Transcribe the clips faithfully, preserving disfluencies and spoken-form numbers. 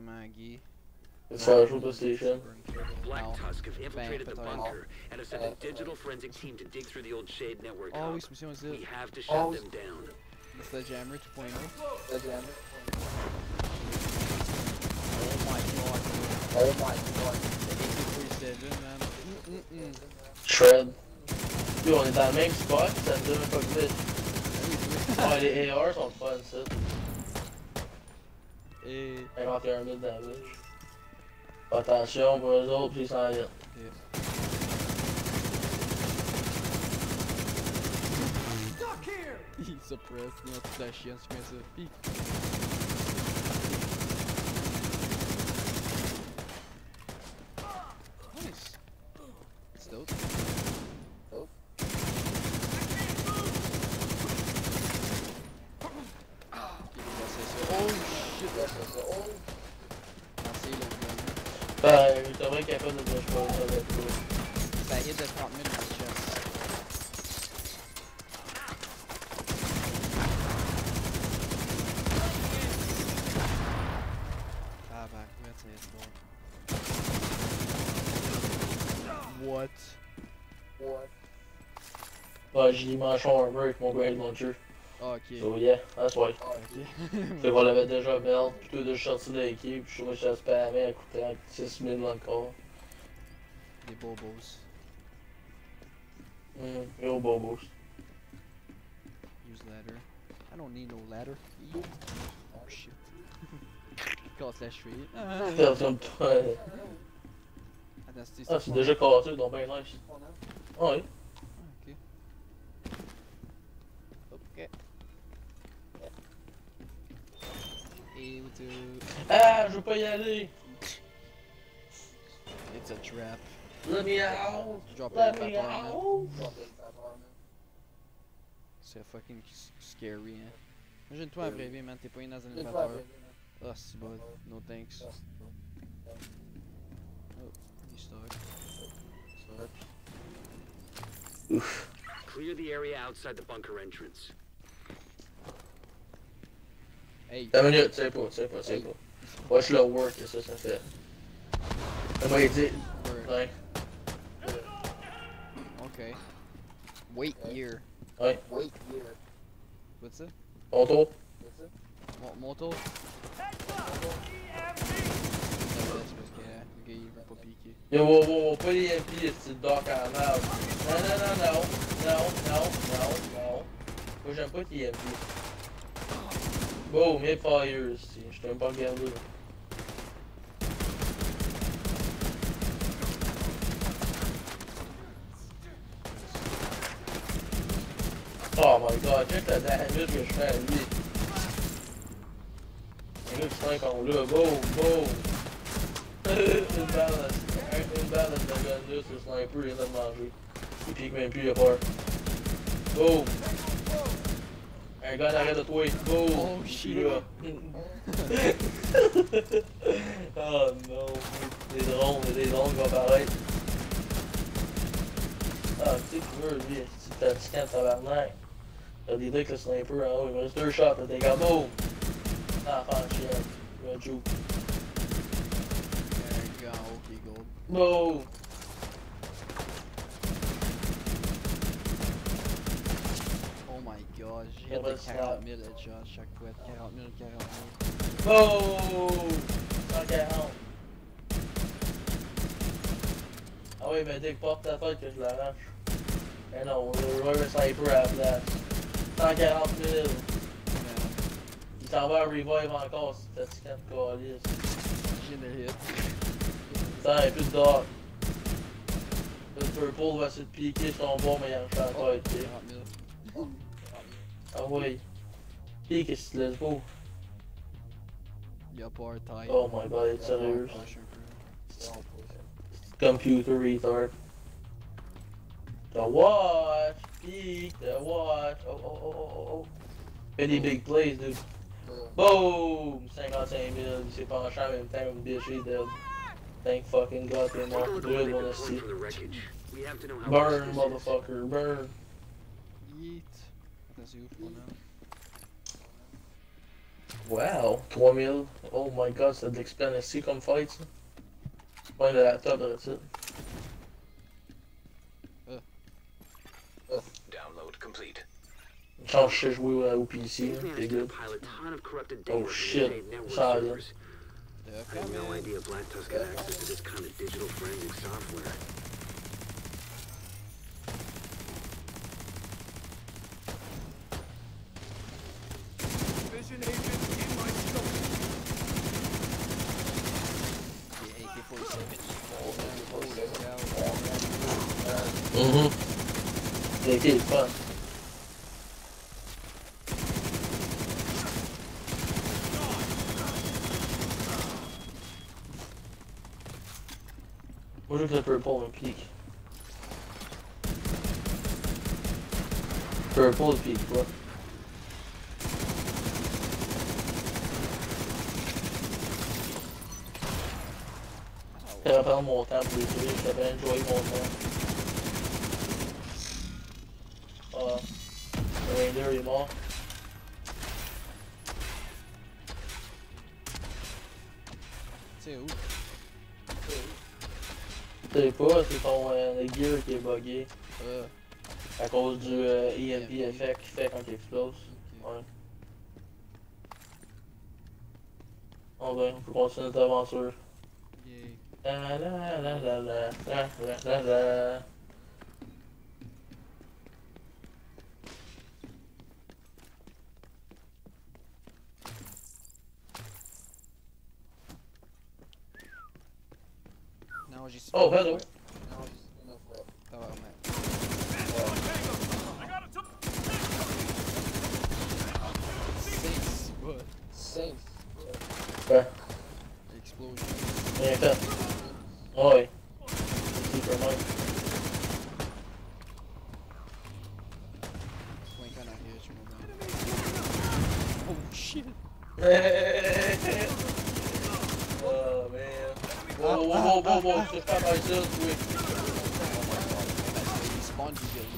vraiment gay. Tu fais un jeu PlayStation. Black Non. Tusk have infiltrated Ben, the peut-être. bunker and have sent a digital forensic team to dig through the old Shade network Oh hub. oui, c'est aussi We dit. have to shut them down. Le Sledgehammer two point oh. Sledgehammer. Oh my god. Oh my god. A K forty-seven, man. Mm -mm -mm. Shred. Yo, on est dans le même spot, ça me donne un peu de vite. Ouais, les A R sont fun, ça. Et... cinquante et un mille damage. Attention pour eux autres, puis ils s'en viennent. Yeah. Il suppress, il y a toute la chienne, tu fais ça. Hi. Nice. C'est dope. Dope. Oh shit! Oh! Merci le gun. Ben, il devrait être capable de toucher pas ça avec toi. Ça hit de trente mille dans le chest. Ah bah, ouais, c'est bon. What? What? Ouais, j'ai dit manchon armor avec mon Grand Launcher. Ah, ok. So yeah, that's why. Ok. Fait qu'on l'avait déjà merde, puis toi de sorti de l'équipe, je trouvais que ça spammait à coûter six mille encore. Des bobos. Hum, yo bobos. Use ladder. I don't need no ladder. Oh shit. Casse la cheville. Ah, Personne pas. attends, c'est Ah, c'est déjà cassé, donc ben nice. Ah oui. Ok. Ok. Et où tu... Ah, je veux pas y aller. It's a trap. Let me out. Tu drop Let le me élévateur, man. out. C'est fucking scary, hein. Imagine-toi en vrai vie, man, t'es pas dans un élévateur. Ah, c'est bon. No thanks. Oh, il stock. Ouf. Clear the area outside the bunker entrance. Hey. T'as une minute, c'est pas, c'est pas, c'est pas. Watch le work que ça, ça fait. Ça m'a dit. Ouais. Ok. Wait here. Ouais. Wait here. What's ça? Ton tour. Mon, mon tour? Ah ouais, c'est parce que le gars il veut pas piquer. Yo, wow, wow, wow, pas les M P, c'est doc en merde. Non, non, non, non, non, non, non, non. Moi, j'aime pas tes M P. Wow, mes fires, si, je t'ai même pas regardé. Oh my god, check le damage que je fais à lui. Un gars qui se trinque en là, boum, boum. Une balle, une balle de gun là, ce sniper, il vient de manger. Il pique même plus, il a peur. Boum. Un gars en arrière de toi, boum. Oh shit. Là. Oh non, des drones, des drones qui vont apparaître. Ah, tu sais, tu veux, lui, si t'as petit camp de tabarnak. T'as des trucs le sniper en haut, il me reste deux shots, là, t'es comme boum. Ah, fan chienne, il va joke. Un gars en haut qui est gold. Boum. Oh my god, j'ai hit Ouais, de c'est quarante mille headshots chaque fois. quarante mille, quarante mille. Boum. cent quarante. Ah oui, mais dès que porte ta tête que je l'arrache. Mais non, on va un sniper à la place. cent quarante mille. Il s'en va à revive encore, c'est petit camp de calice. J'ai une hit. Ça, il y a plus de dog. Le purple va essayer de piquer son bon, mais il en chante pas être piqué. quarante mille. Ah oui. Pique, qu'est-ce que tu laisses beau? Y'a pas un taille. Oh my god, it's sérieux. Push un peu. Computer retard. The watch! Peek, the watch! Oh, oh, oh, oh, oh, oh. Fait des big plays, dude. Boom! cinquante-cinq mille, il s'est penché en même temps comme une bitch, il est dead. Thank fucking god, t'es mort. Take a look at Deux, what they've on been a pulling six. from the wreckage. We have to know how Burn, much this is. motherfucker, burn. Yeet. Attends, c'est où qu'on a? Wow, trois mille. Oh my god, c'est de l'expérience comme fight, ça. Pas de la top de ça. Uh. Download complete. Chance, je sais jouer au P C, These c'est managed to good. compile a ton of corrupted Oh, data from the shit. Shade network Sorry. servers. The I had no idea Black Tusk had access to this kind of digital forensic software. Vision agent in my scope. The A K forty-seven. Mm-hmm. They did fun. Moi je veux que le purple me pique. Purple pique quoi. Ça va prendre mon temps pour les tuer, j'avais enjoyé mon temps. Ah, le Ranger est mort. C'est où? Je sais pas, c'est ton euh, le gear qui est buggé. Euh, À cause du euh, E M P effect qu'il fait quand il explose. ok. Ouais. Bon ben, on peut continuer notre aventure. Yay. La la la la la la la la la. Non, j'ai su. Oh, hello. Non, ça va, mais. I got it. Six, what? Safe. Ouais, Explosion. bien fait. Ouais. Super Mike. Clink en arrière, je me Oh shit! Oh man. Whoa, whoa, whoa, whoa, whoa, je fais pas ça, oui. Il spawn du guerrier.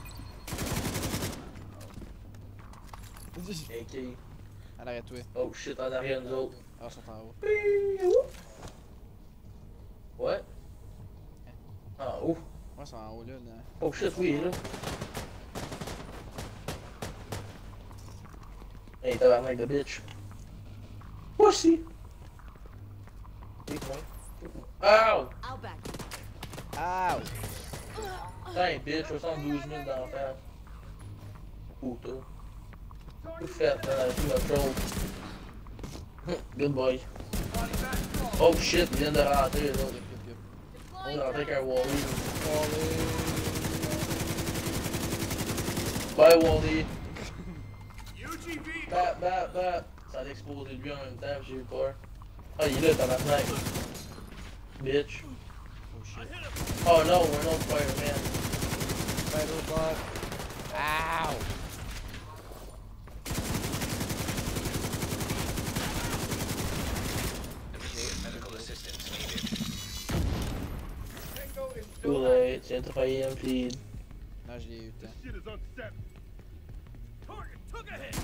Ok. Arrête-toi. Oh shit, en arrière nous autres. Ah, ils sont en haut. Ouais. En haut. Ouais, ils sont en haut là. là. Oh shit, oui, il est là. Hey, tabarnak de bitch. Pussy. Ow! I'll back. Ow! Putain, bitch, soixante-douze mille dans la face. Putain. Tout fait, euh, tout la chose. Good boy. Oh shit, il vient de rentrer, les autres. Yep, yep, yep. On est rentré avec un Wally. Bye, Wally. U G V. Bat, bat, bat. Ça a explosé lui en même temps, j'ai eu peur. Ah, il est là, tabarnak. Bitch. Oh shit. Oh no, we're no Spider-Man. Spider-Bot. Ow! Medical assistance needed. Tango is Too still late, c'est un E M P. Non, je l'ai eu le temps. Shit is unset. Target took a hit.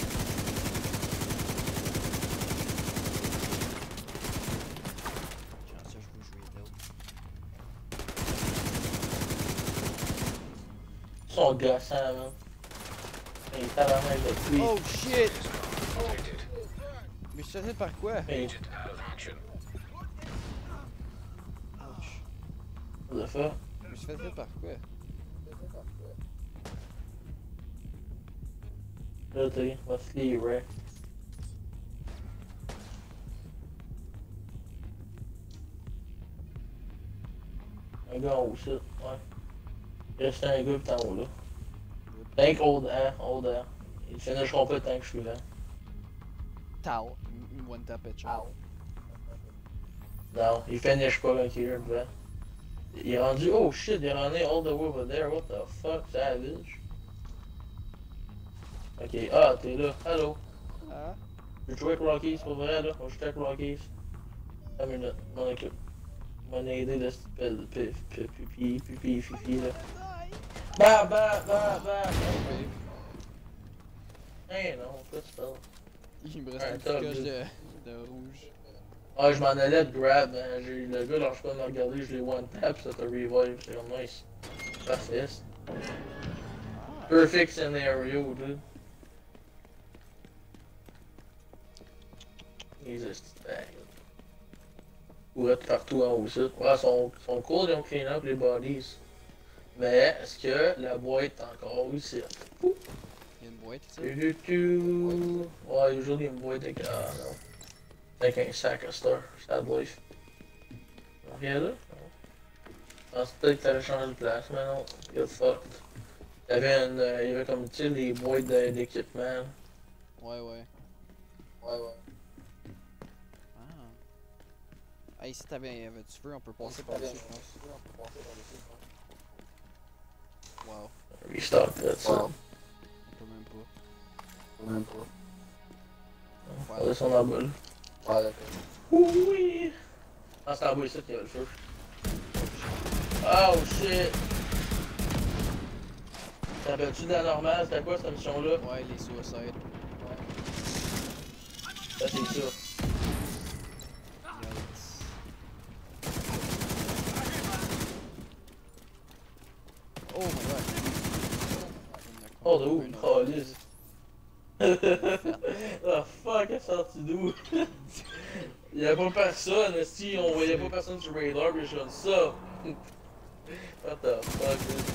Genre, ça, je veux jouer d'autres. Ils sont gossants, man. Hey, tabarnak de pluie. Oh shit! Detected. Mais je faisais par quoi? Hey, Agent out of action. Ouch. what the fuck? Je me suis fait par quoi? Là, t'es, va se livrer. Un gars en haut, ça, ouais. Il reste un gars pis en haut, là. Tant qu'au air, au air. Ils finiront pas tant que je suis là. Tao. Une one tap headshot. Non, ils finissent pas quand il est devant. Il est rendu, oh shit, il est rendu all the way over there, what the fuck, savage. Ok, ah, t'es là, hello. Ah? Je joue avec Rockies, pour vrai, là, on joue avec Rockies. Un minute, m'en occupe. M'en aider de cette pelle de pif, pif, pipi, pipi, fifi, là. Bah, bah, bah, bah, bah. Eh non, pas de spell. Il me reste Un une top, petite coche dude. de, de rouge. Ah, je m'en allais de grab, hein. J'ai- le gars lâche pas de me regarder, je l'ai one tap, ça te revive, c'est comme nice. Parfait. Ah, Perfect scenario, dude. Les estis de bag. Ouais, partout en haut, ça. Ouais, sont, sont cool, ils ont clean up les bodies. Mais, est-ce que la boîte est encore ici? il y a une boîte ici. Tu, tu, tu. Ouais, usually, il y a une boîte avec, euh, non. Avec un sac à star, c'est la life. Rien là? Je pensais peut-être que t'allais changer de place, mais non, get fucked. Il y avait une, euh, il y avait comme, tu sais, les boîtes de- d'équipement. Ouais, ouais. Ouais, ouais. Ah. Hey, si t'avais avait du feu, on peut passer par-dessus, je pense. Wow. Restart, that's On it. peut même pas. Même pas. Ouais. On va descendre en bas là. Ouais, d'accord. Oui! Ah, c'est en bas ici qu'il y avait le feu. Oh shit! T'appelles-tu de la normale? C'était quoi cette mission-là? Ouais, les suicides. Ça, c'est ça. Yikes. Oh my god. Oh, de où? Oh, lisse. Oh fuck, elle est sortie d'où? Il y avait pas personne, si on voyait pas personne sur Radar, mais je donne ça. What the fuck, dude?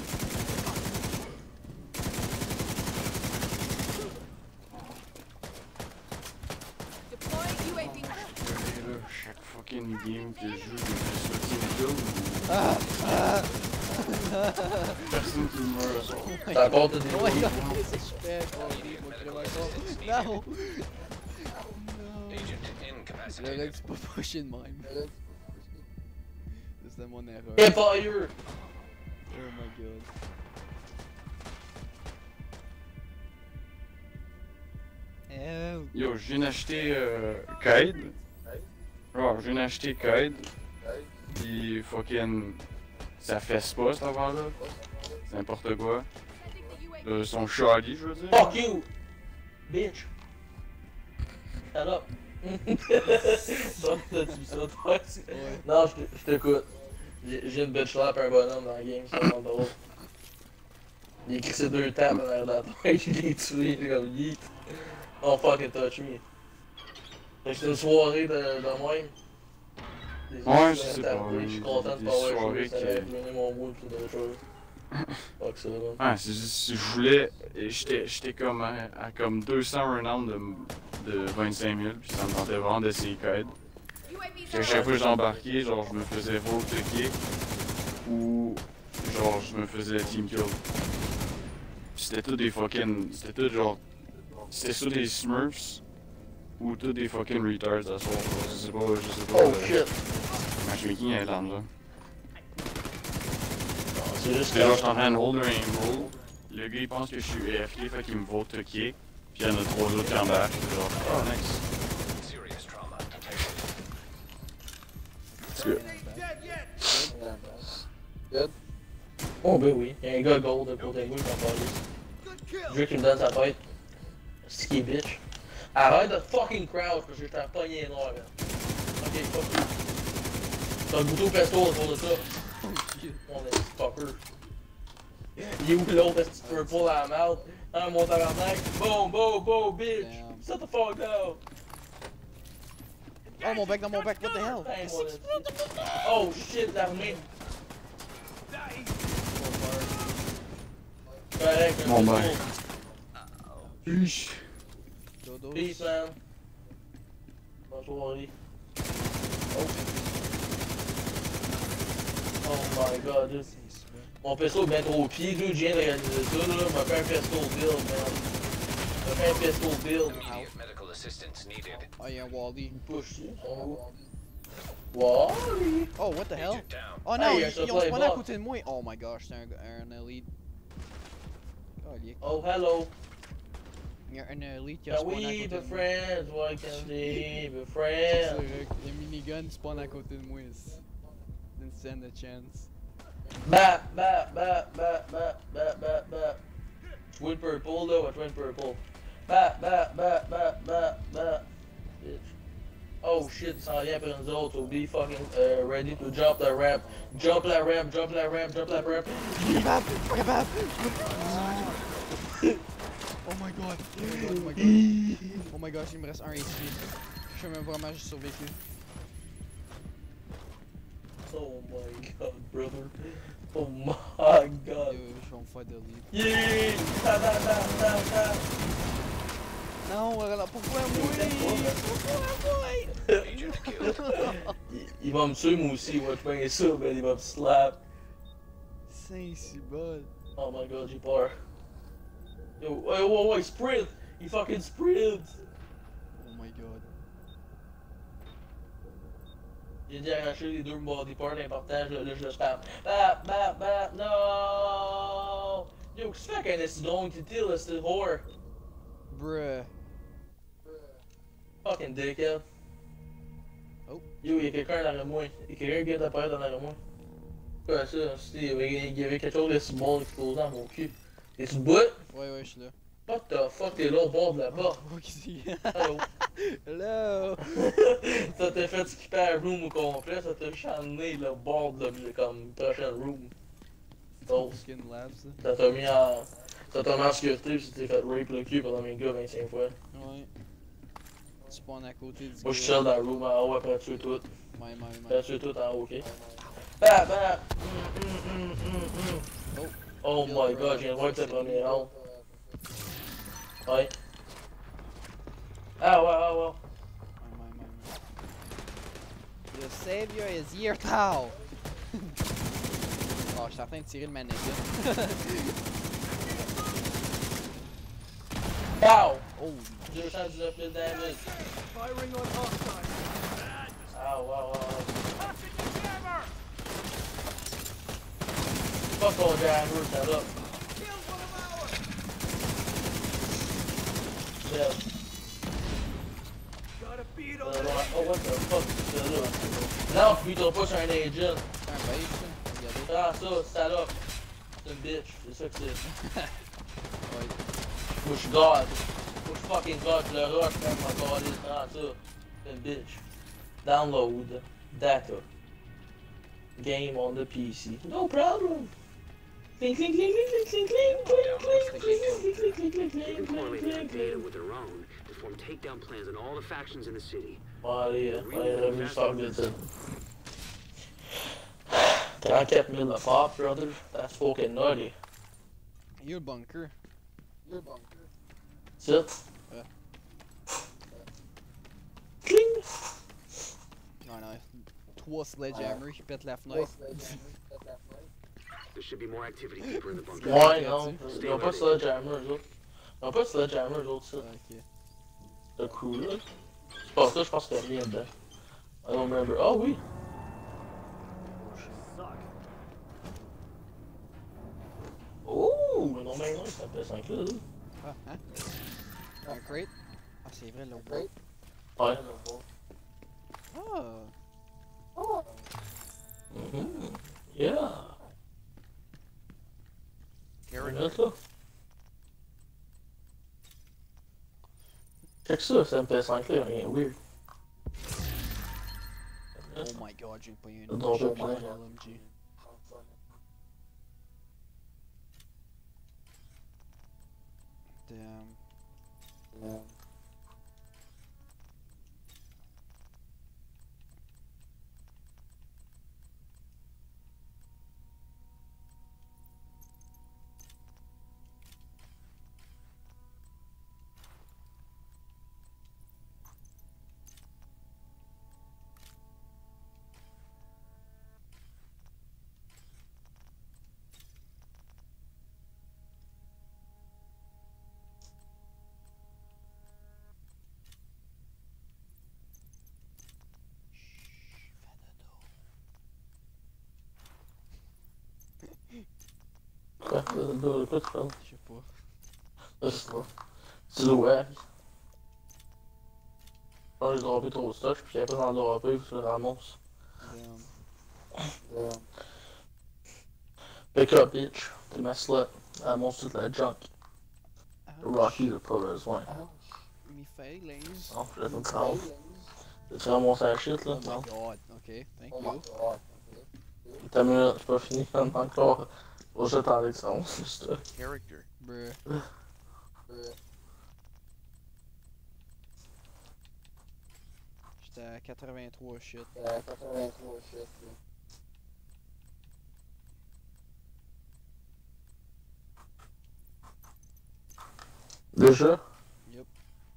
Deploying U A V. Là, chaque fucking game que je joue, je me fais sauter une kill. Ah! Ah! Personne qui meurt. Oh my Ça apporte god. des Oh my bruits. god, qu'est-ce que je fais? Oh, oui, moi, je vais encore. Non! Non! J'aurais dû pas pusher de même. C'était mon erreur. Empire! Oh my god. Help! Yo, je viens d'acheter euh, Kaid. Genre, je viens d'acheter Kaid. Pis fucking. Ça fesse pas cette affaire-là. C'est n'importe quoi. Euh, son shoddy, je veux dire. Fuck you! Bitch! Shut up! Donc, t'as-tu vu ça, toi? Ouais. Non, je t- je t'écoute. J'ai j'ai une bitch slap un bonhomme dans la game, c'est vraiment drôle. Il a écrit ses deux tapes en arrière de la tête, je l'ai tué, j'ai comme yeet. Don't fucking touch me. Fait que c'est une soirée de, de même. Des Ouais, gens je sais tapés, pas, Je suis content de des pas avoir soirées joué, ça que- a ruiné mon mood pis d'autres choses. Fuck ça, là. Ouais, c'est juste, je voulais. J'étais j'étais comme à, à comme deux cents renown de, de vingt-cinq mille, puis ça me tentait vraiment d'essayer Kaid. U A V Puis à chaque fois que j'embarquais, genre je me faisais roll cliquer ou genre je me faisais team kill. Puis c'était tout des fucking. C'était tout genre. C'était soit des smurfs ou tout des fucking retards à soir. Je sais pas, je sais pas. Oh euh, shit! Matchmaking Island là. Non, c'est juste J'étais genre, je que. suis en train de hold un aim roll. Le gars il pense que je suis A F K, fait qu'il me vote cliquer. Puis il y en a trois autres qui embarquent. J'étais genre, oh nice. It's good. Dead yet. Oh ben oui, y'a un gars gold de côté de moi qui m'a parlé. Good kill. Je veux qu'il me donne sa tête. Ski bitch. Arrête de fucking crouch parce que je t'ai pogné les noirs, man. Ok, fuck you. T'as le bouton pesto autour de ça. Mon petit fucker. Il est où l'autre petit purple à la mouth? Hein, mon tabarnak? Boom, boom, boom, bitch! Damn. Shut the fuck down! Oh mon bec dans mon bec, what the hell? Hey, mon petit- Oh shit, l'armée! Correct, Mon un ben. peu Huch. Dodo. Peace, man. Bonne soirée. Oh. Oh my god, dude. Mon pesto est bien trop au pied, dude. Je viens de réaliser ça, là. Je me fais un pesto build, man. Je me fais un pesto build. Immediate medical assistance needed. Oh, y'a un Wally. Push, oh. Wally. Oh, what the hell? Agent down. Oh non, Hey, ils, un ils ont supply spawné à box. côté de moi. Oh my gosh, c'est un, un elite. Calique. Oh, hello. Il y a un elite qui a Can spawné à we côté be de moi. friends? Why can't we be C'est friends? vrai, le minigun spawn à côté de moi. Didn't stand a chance. Bap, bap, bap, bap, bap, bap, bap, bap. Twin purple, là, ou twin purple? Bat, bat, bat, bat, bat, bat. Bitch. Oh shit, il s'en vient après nous autres. So be fucking uh, ready to jump the ramp. Jump la ramp, jump la ramp, jump la ramp. Pas capable, pas capable. Oh my god, oh my god, oh my god. Oh my gosh, il me reste un H P. Je suis même vraiment juste survécu. Oh my god, brother. Oh my god. Yo, je vais me faire delete. Yeah! Ta ta ta ta ta! Non, voilà, pourquoi moi? Pourquoi moi? il, il va me tuer moi aussi, moi je pense ça, mais il va me slap. C'est si bon. Oh my god, j'ai peur. Yo, wait, wait, wait, sprint! He fucking sprint! Oh my god. J'ai dit arracher les deux body parts importants, là, là je le spam. Bap, bap, bap, no! Yo, qu'est-ce que tu fais avec un essidon qui tire, là, c'est whore? Bruh. Fucking dickhead. Oh. Yo, y'a quelqu'un derrière moi. Y'a quelqu'un qui vient d'apparaître derrière moi. Quoi ça? Il y avait, il y avait quelque chose de si bon explosant dans mon cul. T'es-tu bout? Ouais, ouais, je suis là. What the fuck, t'es là au bord de la porte? Oh, qu'est-ce Hello. Hello. Ça t'a fait skipper la room au complet, ça t'a chané le bord de la comme prochaine room. Donc, Skin lab, ça. ça t'a mis en. Ça t'a mis en sécurité pis tu t'es fait rape le cul pendant mes gars vingt-cinq fois. Ouais. Tu spawns à côté du Moi je suis gars. seul dans la room en haut après tuer tout. Ouais, ouais, Après ouais. tuer tout en haut, ok? Bah bah! Mm, mm, mm, mm, mm. Oh. Oh my god, je viens de voir que c'est le premier round. Ouais. Ah ouais, ouais, ouais. Ouais, ouais, ouais, ouais. The savior is here now! Oh, je suis en train de tirer le mannequin. Pow! Oh, deux cent dix-neuf mille damage. Firing on hostile. Ah ouais, ouais, ouais. Tossing the jammer. Fuck ton jammer, ça va. Kill one of ours. Yeah. Got a beat Euh, on ouais. the Oh, what the fuck, c'est ça là? Non, tu t'as pas sur un agent. c'est un bait, ça. Regardez. Ah, ça, salope. C'est une bitch, c'est ça que c'est. Ouais. Moi, je suis god. Moi, je suis fucking god, je le rush quand même encore les prends ça. C'est une bitch. Download. Data. Game on the P C. No problem. Clink, clink, clink, clink, clink, clink, clink, clink, clink, clink, clink, clink, clink, They can clink, correlate clink, their clink, data clink. with their own to form takedown plans on all the factions in the city. Bon, allez, euh, allez, revenu stock de ça. trente-quatre mille de pop, brother. That's fucking nutty. Il y a le bunker. Sit. Ouais. Cling. Non, non. Trois sledgehammers qui pètent la fenêtre. There should be more activity deeper in the bunker. Ouais, non. Ils ont pas de sledgehammer, eux autres. Ils ont pas de sledgehammer, eux autres, ça. Ok. Le crew, là. C'est pas ça, je pense qu'il y a rien dedans. I don't remember. Ah oui! Oh! Non, mais non, ça s'appelle cinq là, là. Ah, hein? Un crate? Ah, c'est vrai, l'autre crate. Ouais. Ah! Mhm. Yeah! Regarde là. Check ça, ça M P cinq là, rien weird. Oh my god, j'ai pas eu une Le danger autre plein. L M G. Damn. Quoi? De de- de quoi tu parles? Je sais pas. Je sais pas. C'est le wack. Ah, j'ai droppé trop de stock, puis après d'en dropper, je le ramasse. Damn. Pick up, bitch. T'es ma slut. Ramasse toute la junk. Ah, Rocky, j'ai pas besoin. Me failings. Non, je laisse une trente. Tu ramasses la shit là? Oh my Non. god, ok, thank you. T'as mieux, c'est pas fini encore. Faut jeter en Alexandre, c'est ça. Character. Bruh. J'étais à quatre-vingt-trois shit. Déjà? Yup.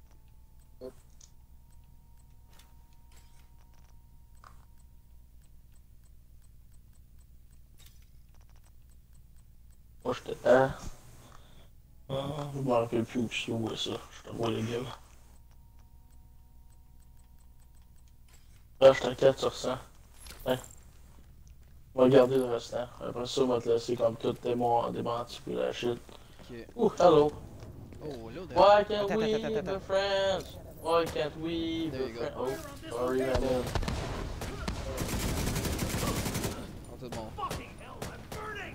Moi j'étais à... Ah, je me rappelle plus où je où ça. Je te vois les gars. Là j'étais à quatre sur cent. Ouais. On va garder le restant. Après ça, on va te laisser comme tout démon démenti puis la shit. Ok. Ouh, hello! Oh, hello there. Why can't Attends, we attends, attends, be attends. friends? Why can't we There be you go. friends? Oh, sorry, man. Oh, tout le monde. Fucking hell, I'm burning!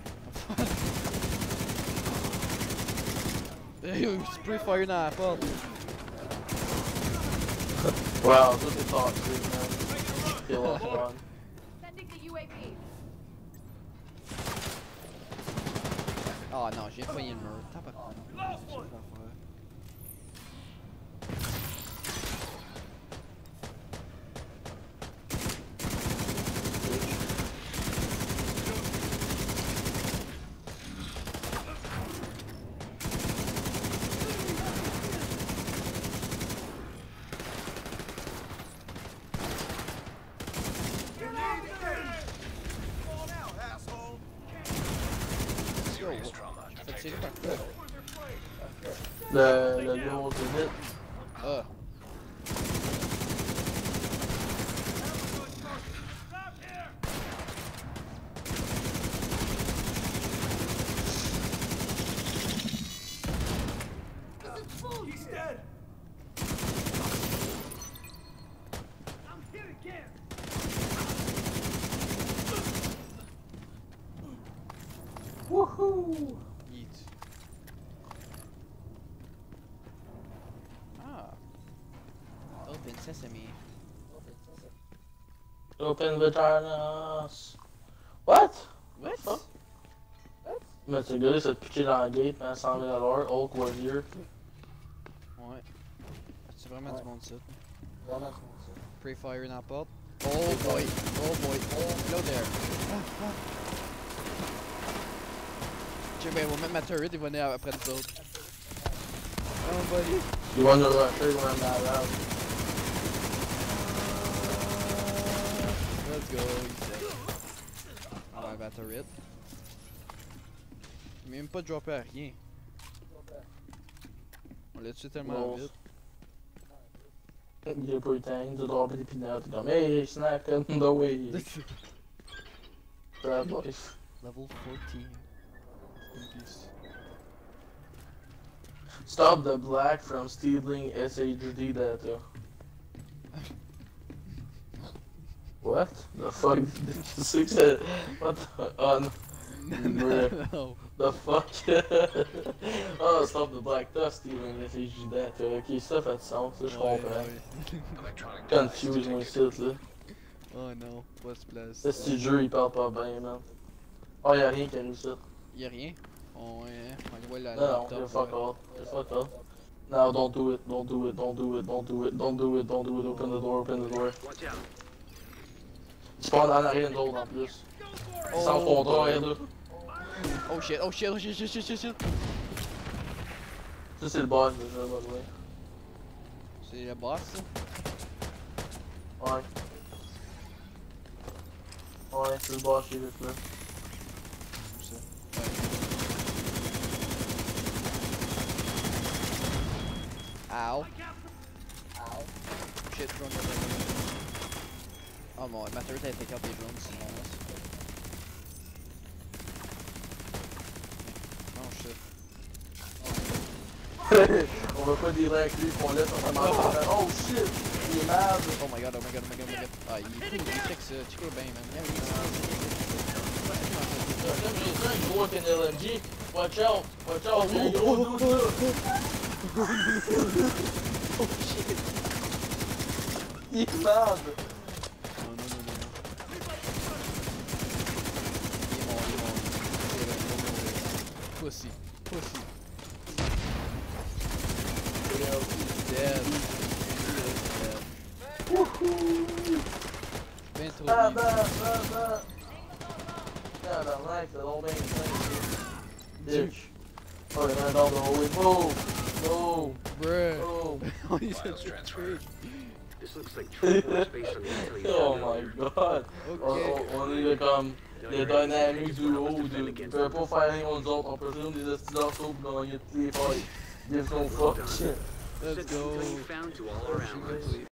Hey, spray fire dans la porte. Wow, tout est toxic, man. Kill us one. Sending the U A V. Ah non, j'ai poigné le mur. Tabarnak. Last one. Fall out, asshole! Yo, ça tire par quoi? Le, le gros unit. Ah. Stop here! He's dead! I'm hit again! Woohoo! Yeet. Ah. Open sesame. Open vaginas. What? What? Fuck? Mais ce gars-là, s'est pitché dans la gate, mais à cent mille dollars, Hulk Warrior. Ouais. C'est vraiment du monde ça. Spray fire dans la porte. Oh boy. Oh boy. Hello there. Ah, ah. Check, ben, ils vont mettre ma turret et venir après nous autres. Oh buddy. You wanna rush it when I'm not out? Let's go, he's dead. On va battre turret. Il m'a même pas droppé à rien. On l'a tué tellement Bon. vite. Il a pas eu le temps de dropper des peanuts. Il est comme, hey, snack on the way. Bad boys. Level fourteen. Peace. Stop the black from stealing S H D data. What? The fuck? Qu'est-ce que c'est? What the? Oh no. Bruh. No. The fuck? Oh, stop the black dust stealing S H D data. Ok, ça fait du sens, ça je Ouais, comprends. ouais. Confuse moi ici, là. Oh non, pas ce place. Ce petit jeu il parle pas bien, man. Oh, y'a rien qui arrive ici. Y'a rien? On, ouais, on voit la No, no, laptop. you're fuck ouais. all. You're fuck all. No, don't do it. Don't do it. Don't do it. Don't do it. Don't do it. Don't do it. Open the door. Open the door. Watch out. Tu spawn en arrière d'autre en plus. Oh. Sans contraire, là. Oh shit, oh shit, oh shit, shit, shit, shit, shit. Ça, c'est le boss déjà, by the way. C'est le boss, ça? Ouais. Ouais, c'est le boss qui est juste là. Où ça? Ouais. Ow. Shit, drone, drone, drone, drone. Oh mon, ma turret a été out des drones, c'est mon ass. Oh shit. On va pas dire avec lui qu'on laisse en train de oh shit! Il est mad! Oh my god, oh my god, oh my god, oh my god. Ah, il est cool, il check ça, check bien, man. Yeah, oui, J'ai ça, un gros avec un L M G. Watch out! Watch out! Oh, oh, oh, oh, oh. Oh shit! Il est malade! Non, non, non, non, non. Il est mort, il est mort. Il est mort. Pussy, pussy. Dead. Wouhou! Ben trop Ah bien. bah bah bah! Tabarnak, c'est long bien simple. Bitch. Oh, il y en a un dans le hallway. Boom! Boom! Bruh. Boom! On les a tous tués. This looks like true force based on the intel you Oh found my earlier. god! On, Ok. on, on est là comme le dynamique du haut, de, on peut pas faire rien aux autres, on peut juste des estilateurs pour gagner toutes les fights. Give no fuck. Send Let's the go. intel you found to all our allies.